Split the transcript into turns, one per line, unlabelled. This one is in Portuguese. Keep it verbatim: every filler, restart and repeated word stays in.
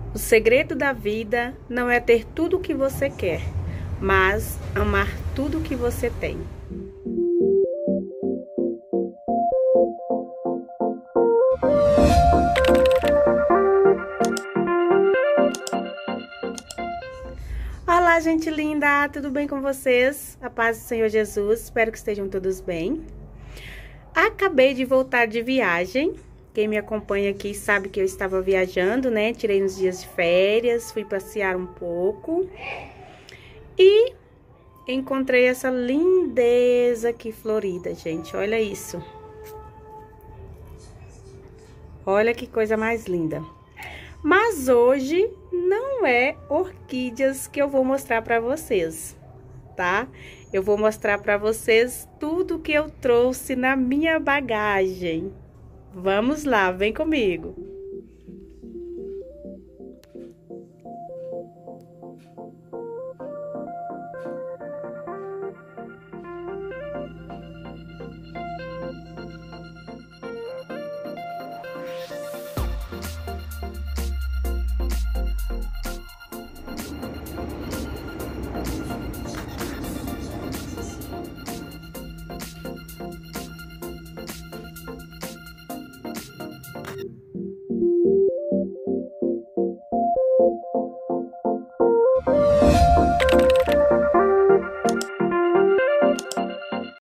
O segredo da vida não é ter tudo o que você quer, mas amar tudo o que você tem. Olá, gente linda! Tudo bem com vocês? A paz do Senhor Jesus, espero que estejam todos bem. Acabei de voltar de viagem. Quem me acompanha aqui sabe que eu estava viajando, né? Tirei uns dias de férias, fui passear um pouco. E encontrei essa lindeza aqui florida, gente. Olha isso. Olha que coisa mais linda. Mas hoje não é orquídeas que eu vou mostrar para vocês, tá? Eu vou mostrar para vocês tudo que eu trouxe na minha bagagem. Vamos lá, vem comigo.